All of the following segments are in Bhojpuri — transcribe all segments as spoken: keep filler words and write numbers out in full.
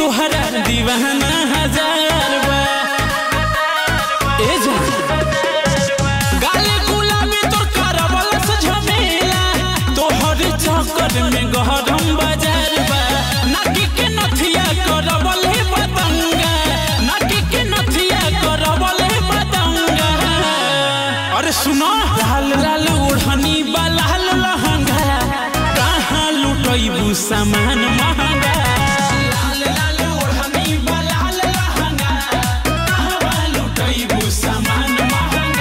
तुहरा दीवाना हजार बा ए जान गाले गुलाबी तो करवल से झमेला तोहर चक्कर में गहरम बाजार बा नाकी के नथिया करवल है पतंगा नाकी के नथिया करवल है पतंगा अरे सुनो लाल लाल ओढ़नी बा लाल लहंगा कहाँ लुटैबू सामान महंगा लाल लाल ओढ़नी बा लाल लहंगा कहाँ लुटैबू सामान महंगा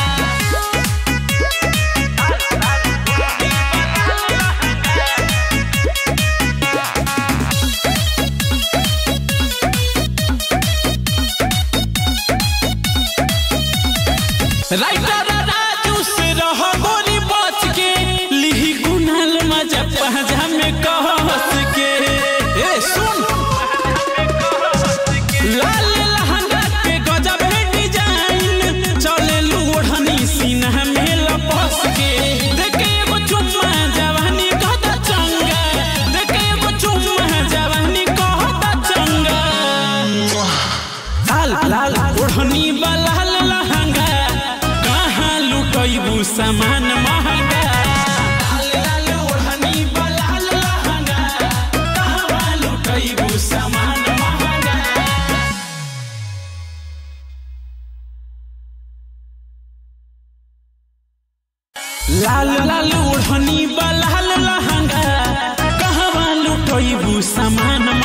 राइटर राजू से रह गोरी बच के लिही गुनाल मजा पहजा में कहस के ए सुन लाल लहंगा के गजब है डिजाइन चले लोढ़नी सीना में लपस के देखे एगो चुम्मा जवानी कहता चंगा देखे एगो चुम्मा जवानी कहता चंगा लाल लाल ओढ़नी बा लाल लहंगा कहाँ लुटैबू सामान महंगा लाल लाल ओढ़नी बा लाल लहंगा कहाँ लुटैबू सामान महंगा लाल लाल ओढ़नी बा लाल लहंगा कहाँ लुटैबू सामान